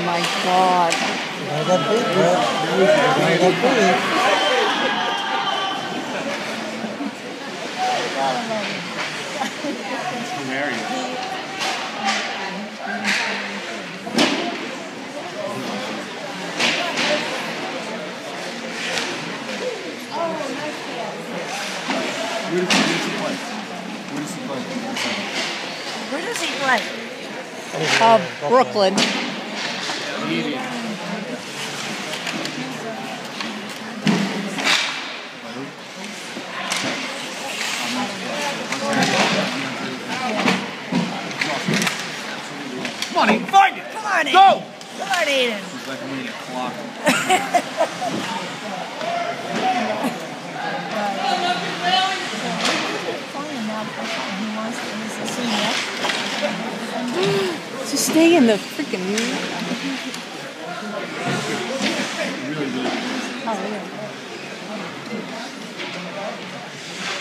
my God. Where does he play? Brooklyn. Come on, Aiden, find it! Come on, Aiden. Go! Come on, Aiden. It's like I'm reading a clock. Just stay in the freaking... Really, really. Oh, yeah.